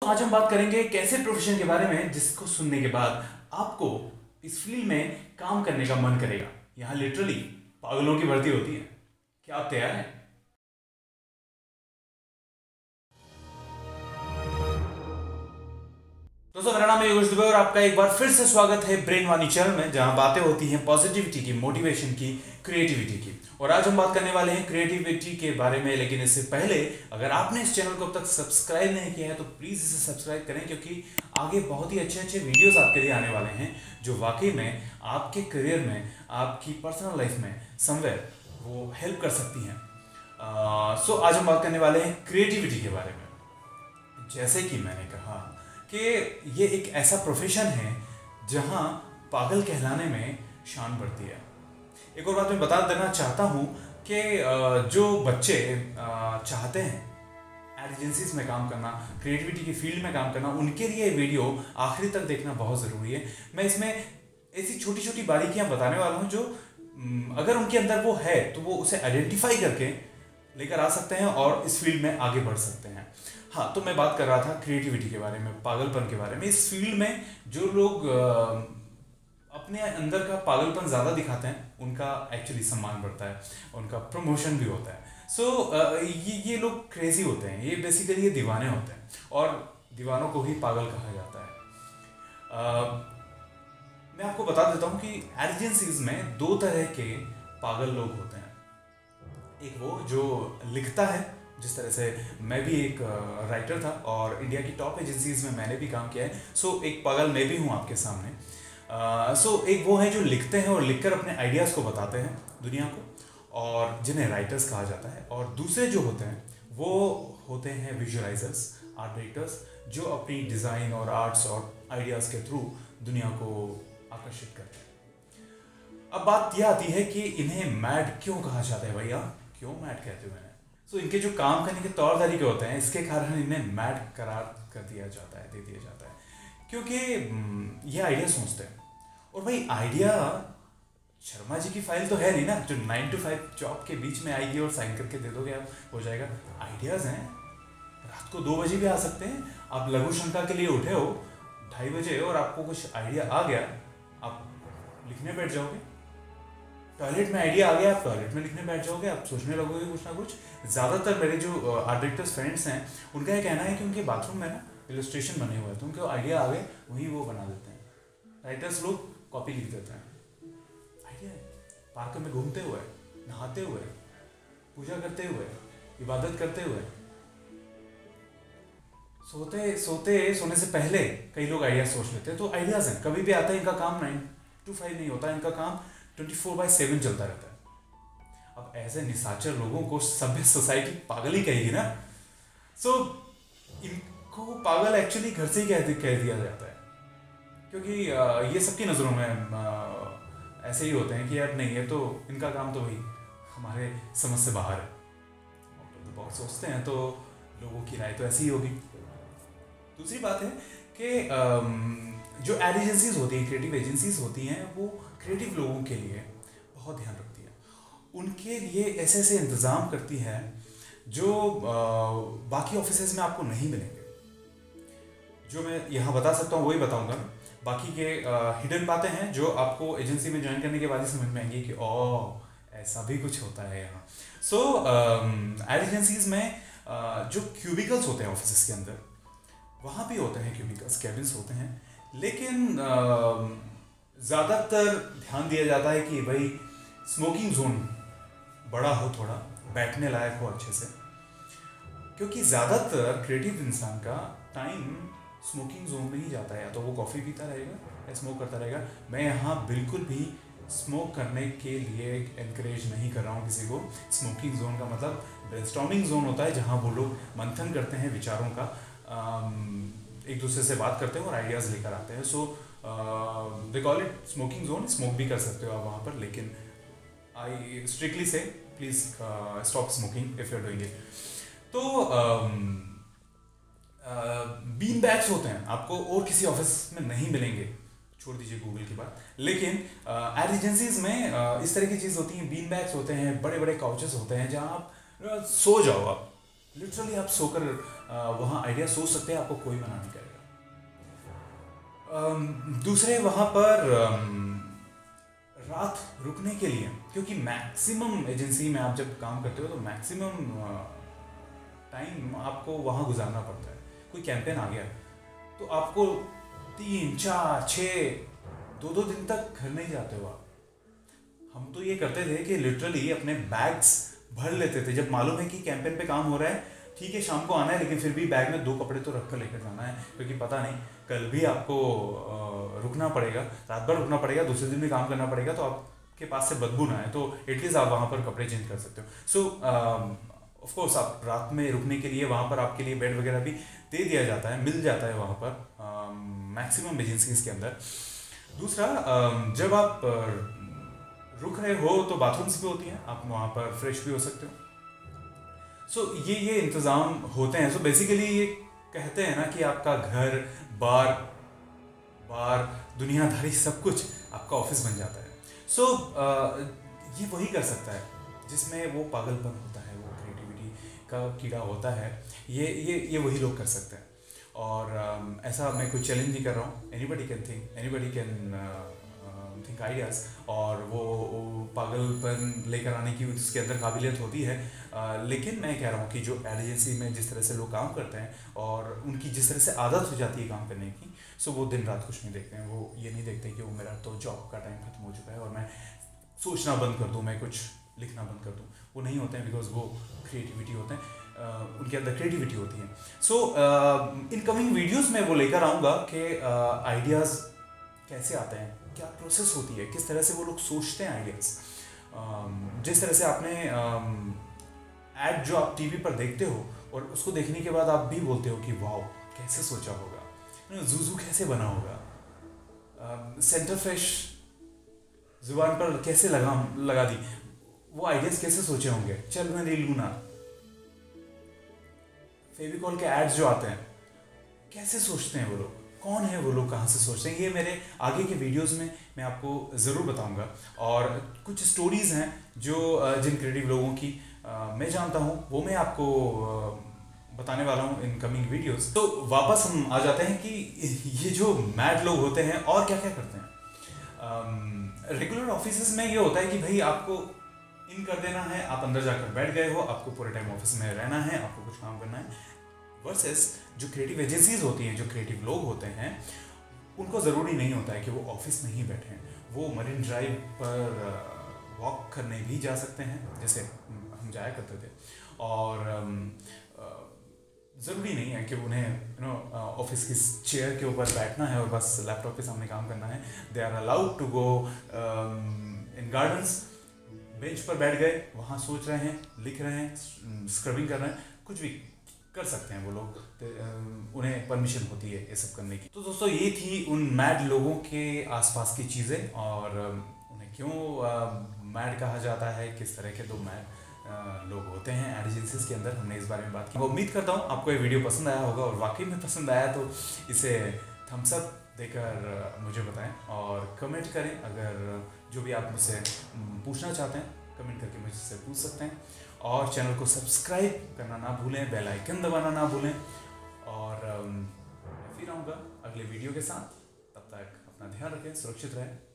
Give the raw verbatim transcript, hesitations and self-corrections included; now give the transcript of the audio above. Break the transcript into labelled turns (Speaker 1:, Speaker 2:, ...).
Speaker 1: आज हम बात करेंगे एक ऐसे प्रोफेशन के बारे में जिसको सुनने के बाद आपको इस फील्ड में काम करने का मन करेगा। यहाँ लिटरली पागलों की भर्ती होती है। क्या आप तैयार हैं? दोस्तों, मेरा नाम है योगेश दुबे और आपका एक बार फिर से स्वागत है ब्रेन वानी चैनल में, जहां बातें होती हैं पॉजिटिविटी की, मोटिवेशन की, क्रिएटिविटी की। और आज हम बात करने वाले हैं क्रिएटिविटी के बारे में। लेकिन इससे पहले अगर आपने इस चैनल को अब तक सब्सक्राइब नहीं किया है तो प्लीज़ इसे सब्सक्राइब करें, क्योंकि आगे बहुत ही अच्छे अच्छे वीडियोस आपके लिए आने वाले हैं जो वाकई में आपके करियर में, आपकी पर्सनल लाइफ में समवेयर वो हेल्प कर सकती हैं। सो आज हम बात करने वाले हैं क्रिएटिविटी के बारे में। जैसे कि मैंने कहा कि ये एक ऐसा प्रोफेशन है जहां पागल कहलाने में शान बढ़ती है। एक और बात मैं बता देना चाहता हूं कि जो बच्चे चाहते हैं एड एजेंसीज में काम करना, क्रिएटिविटी की फील्ड में काम करना, उनके लिए वीडियो आखिरी तक देखना बहुत ज़रूरी है। मैं इसमें ऐसी छोटी छोटी बारीकियां बताने वाला हूं जो अगर उनके अंदर वो है तो वो उसे आइडेंटिफाई करके लेकर आ सकते हैं और इस फील्ड में आगे बढ़ सकते हैं। हाँ, तो मैं बात कर रहा था क्रिएटिविटी के बारे में, पागलपन के बारे में। इस फील्ड में जो लोग अपने अंदर का पागलपन ज़्यादा दिखाते हैं उनका एक्चुअली सम्मान बढ़ता है, उनका प्रमोशन भी होता है। सो so, ये ये लोग क्रेजी होते हैं, ये बेसिकली ये दीवाने होते हैं और दीवानों को ही पागल कहा जाता है। uh, मैं आपको बता देता हूँ कि एजेंसीज में दो तरह के पागल लोग होते हैं। एक वो जो लिखता है, जिस तरह से मैं भी एक राइटर था और इंडिया की टॉप एजेंसीज में मैंने भी काम किया है। सो so, एक पागल मैं भी हूँ आपके सामने। सो uh, so, एक वो है जो लिखते हैं और लिखकर अपने आइडियाज़ को बताते हैं दुनिया को, और जिन्हें राइटर्स कहा जाता है। और दूसरे जो होते हैं वो होते हैं विजुअलाइजर्स, आर्ट डायरेक्टर्स, जो अपनी डिज़ाइन और आर्ट्स और आइडियाज़ के थ्रू दुनिया को आकर्षित करते हैं। अब बात यह आती है कि इन्हें मैड क्यों कहा जाता है भैया, क्यों मैड कहते हो इन्हें? सो so, इनके जो काम करने के तौर तरीके होते हैं, इसके कारण इन्हें मैड करार कर दिया जाता है, दे दिया जाता है, क्योंकि ये आइडिया सोचते हैं। और भाई आइडिया शर्मा जी की फाइल तो है नहीं ना, जो नाइन टू फाइव जॉब के बीच में आएगी और साइन करके दे दोगे आप, हो जाएगा। आइडियाज़ हैं, रात को दो बजे भी आ सकते हैं। आप लघु शंका के लिए उठे हो ढाई बजे और आपको कुछ आइडिया आ गया, आप लिखने बैठ जाओगे। टॉयलेट में आइडिया आ गया, आप टॉयलेट में लिखने बैठ जाओगे, आप सोचने लगोगे कुछ ना कुछ। ज़्यादातर मेरे जो आर्ट डायरेक्टर्स फ्रेंड्स हैं उनका ये कहना है कि उनके बाथरूम में ना इलस्ट्रेशन बने हुए हैं, तो उनको आइडिया आ गए वही वो बना देते हैं। राइटर्स लोग कॉपी लिख देते हैं। आइडिया है, पार्क में घूमते हुए, नहाते हुए, पूजा करते हुए, इबादत करते हुए, सोते सोते सोने से पहले कई लोग आइडिया सोच लेते हैं। तो आइडियाज़ हैं, कभी भी आता है। इनका काम नाइन टू फाइव नहीं होता, इनका काम ट्वेंटी फोर बाई सेवन चलता रहता है। अब ऐसे निशाचर लोगों को सभ्य सोसाइटी पागल ही कहेगी ना। सो so, इनको पागल एक्चुअली घर से ही कह कह दिया जाता है, क्योंकि ये सबकी नज़रों में ऐसे ही होते हैं कि यार नहीं, ये तो इनका काम तो भाई हमारे समझ से बाहर है। आउट ऑफ द बॉक्स सोचते हैं, तो लोगों की राय तो ऐसी ही होगी। दूसरी बात है कि जो एड एजेंसीज होती हैं, क्रिएटिव एजेंसीज होती हैं, वो क्रिएटिव लोगों के लिए बहुत ध्यान रखती है। उनके लिए ऐसे ऐसे इंतज़ाम करती है जो बाकी ऑफिसेज में आपको नहीं मिलेंगे। जो मैं यहाँ बता सकता हूँ वही बताऊँगा। बाकी के हिडन बातें हैं जो आपको एजेंसी में ज्वाइन करने के बाद ही समझ में आएंगी कि ओह ऐसा भी कुछ होता है यहाँ। सो एड एजेंसीज में uh, जो क्यूबिकल्स होते हैं ऑफिस के अंदर, वहाँ भी होते हैं क्यूबिकल्स, कैबिन्स होते हैं, लेकिन ज़्यादातर ध्यान दिया जाता है कि भाई स्मोकिंग जोन बड़ा हो, थोड़ा बैठने लायक हो अच्छे से, क्योंकि ज़्यादातर क्रिएटिव इंसान का टाइम स्मोकिंग जोन में ही जाता है। या तो वो कॉफ़ी पीता रहेगा या स्मोक करता रहेगा। मैं यहाँ बिल्कुल भी स्मोक करने के लिए एनकरेज नहीं कर रहा हूँ किसी को। स्मोकिंग जोन का मतलब ब्रेनस्टॉर्मिंग जोन होता है, जहाँ वो लोग मंथन करते हैं विचारों का, एक दूसरे से बात करते हैं और आइडियाज़ लेकर आते हैं। So they call it smoking zone. Smoke भी कर सकते हो आप वहाँ पर, लेकिन आई स्ट्रिक्टली से please stop smoking if you are doing it. तो बीन बैग्स होते हैं, आपको और किसी ऑफिस में नहीं मिलेंगे, छोड़ दीजिए गूगल की बात। लेकिन एड एजेंसीज में uh, इस तरह की चीज़ होती हैं। बीन बैग्स होते हैं, बड़े बड़े काउचेस होते हैं जहाँ आप uh, सो जाओ आप लिटरली आप सोकर वहाँ आइडिया सोच सकते हैं, आपको कोई मना नहीं करेगा। अम, दूसरे वहाँ पर अम, रात रुकने के लिए, क्योंकि मैक्सिमम एजेंसी में आप जब काम करते हो तो मैक्सिमम टाइम आपको वहाँ गुजारना पड़ता है। कोई कैंपेन आ गया तो आपको तीन चार छः दो दो दिन तक घर नहीं जाते हो आप। हम तो ये करते थे कि लिटरली अपने बैग्स भर लेते थे, जब मालूम है कि कैंपेन पे काम हो रहा है, ठीक है शाम को आना है, लेकिन फिर भी बैग में दो कपड़े तो रख कर लेकर जाना है, क्योंकि पता नहीं कल भी आपको रुकना पड़ेगा, रात भर रुकना पड़ेगा, दूसरे दिन भी काम करना पड़ेगा, तो आपके पास से बदबू ना है, तो एटलीस्ट आप वहाँ पर कपड़े चेंज कर सकते हो। सो ऑफ कोर्स आप रात में रुकने के लिए वहाँ पर आपके लिए बेड वगैरह भी दे दिया जाता है, मिल जाता है वहाँ पर मैक्सिमम एजेंसीज के अंदर। दूसरा, um, जब आप uh, रुक रहे हो तो बाथरूम्स भी होती हैं, आप वहाँ पर फ्रेश भी हो सकते हो। सो so, ये ये इंतज़ाम होते हैं। सो so, बेसिकली ये कहते हैं ना कि आपका घर बार बार दुनियादारी सब कुछ आपका ऑफिस बन जाता है। सो so, uh, ये वही कर सकता है जिसमें वो पागलपन होता है, वो क्रिएटिविटी का कीड़ा होता है, ये ये ये वही लोग कर सकते हैं। और um, ऐसा मैं कोई चैलेंज नहीं कर रहा हूँ, anybody can think, anybody can think ideas, और वो, वो पागलपन लेकर आने की उसके अंदर काबिलियत होती है। uh, लेकिन मैं कह रहा हूँ कि जो एड एजेंसी में जिस तरह से लोग काम करते हैं और उनकी जिस तरह से आदत हो जाती है काम करने की, सो वो दिन रात कुछ नहीं देखते हैं। वो ये नहीं देखते कि वो मेरा तो जॉब का टाइम खत्म हो चुका है और मैं सोचना बंद कर दूँ, मैं कुछ लिखना बंद कर दूँ। वो नहीं होते हैं, बिकॉज वो क्रिएटिविटी होते हैं, Uh, उनके अंदर क्रिएटिविटी होती है। सो इन कमिंग वीडियोस में वो लेकर आऊँगा कि आइडियाज़ uh, कैसे आते हैं, क्या प्रोसेस होती है, किस तरह से वो लोग सोचते हैं आइडियाज़। uh, जिस तरह से आपने ऐड uh, जो आप टीवी पर देखते हो और उसको देखने के बाद आप भी बोलते हो कि वाओ कैसे सोचा होगा, जूजू कैसे बना होगा, uh, सेंटर फ्रेश जुबान पर कैसे लगा लगा दी, वो आइडियाज़ कैसे सोचे होंगे। चल मैं ले लूँ ना, फेविकॉल के एड्स जो आते हैं, कैसे सोचते हैं वो लोग, कौन है वो लोग, कहाँ से सोचते हैं, ये मेरे आगे के वीडियोस में मैं आपको ज़रूर बताऊंगा। और कुछ स्टोरीज़ हैं जो जिन क्रिएटिव लोगों की मैं जानता हूँ, वो मैं आपको बताने वाला हूँ इन कमिंग वीडियोस। तो वापस हम आ जाते हैं कि ये जो मैड लोग होते हैं और क्या क्या करते हैं। रेगुलर ऑफिस में ये होता है कि भाई आपको इन कर देना है, आप अंदर जाकर बैठ गए हो, आपको पूरे टाइम ऑफिस में रहना है, आपको कुछ काम करना है। वर्सेस जो क्रिएटिव एजेंसीज होती हैं, जो क्रिएटिव लोग होते हैं, उनको ज़रूरी नहीं होता है कि वो ऑफिस में ही बैठे हैं, वो मरीन ड्राइव पर वॉक करने भी जा सकते हैं, जैसे हम जाया करते थे। और ज़रूरी नहीं है कि उन्हें यू नो ऑफिस की चेयर के ऊपर बैठना है और बस लैपटॉप के सामने काम करना है। They are allowed to go in gardens, bench पर बैठ गए, वहाँ सोच रहे हैं, लिख रहे हैं, स्क्रबिंग कर रहे हैं, कुछ भी कर सकते हैं वो लोग, तो उन्हें परमिशन होती है ये सब करने की। तो दोस्तों ये थी उन मैड लोगों के आसपास की चीज़ें, और उन्हें क्यों मैड कहा जाता है, किस तरह के दो मैड लोग होते हैं एड एजेंसीज के अंदर, हमने इस बारे में बात की। उम्मीद करता हूँ आपको ये वीडियो पसंद आया होगा, और वाकई में पसंद आया तो इसे थम्स अप देकर मुझे बताएं और कमेंट करें। अगर जो भी आप मुझसे पूछना चाहते हैं कमेंट करके मुझसे पूछ सकते हैं, और चैनल को सब्सक्राइब करना ना भूलें, बेल आइकन दबाना ना भूलें। और मैं फिर आऊँगा अगले वीडियो के साथ, तब तक अपना ध्यान रखें, सुरक्षित रहें।